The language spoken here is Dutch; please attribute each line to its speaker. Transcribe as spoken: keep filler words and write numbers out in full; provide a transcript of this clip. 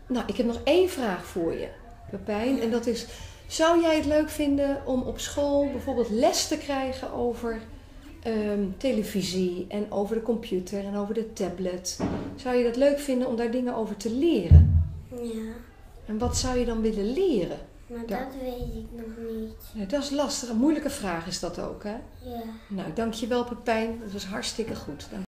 Speaker 1: Nou, ik heb nog één vraag voor je, Pepijn. En dat is, zou jij het leuk vinden om op school bijvoorbeeld les te krijgen over um, televisie en over de computer en over de tablet? Zou je dat leuk vinden om daar dingen over te leren?
Speaker 2: Ja.
Speaker 1: En wat zou je dan willen leren?
Speaker 2: Maar
Speaker 1: Ja.
Speaker 2: dat weet ik nog niet.
Speaker 1: Nee, dat is lastig. Een moeilijke vraag is dat ook, hè?
Speaker 2: Ja.
Speaker 1: Nou, dankjewel Pepijn. Dat was hartstikke goed. Dank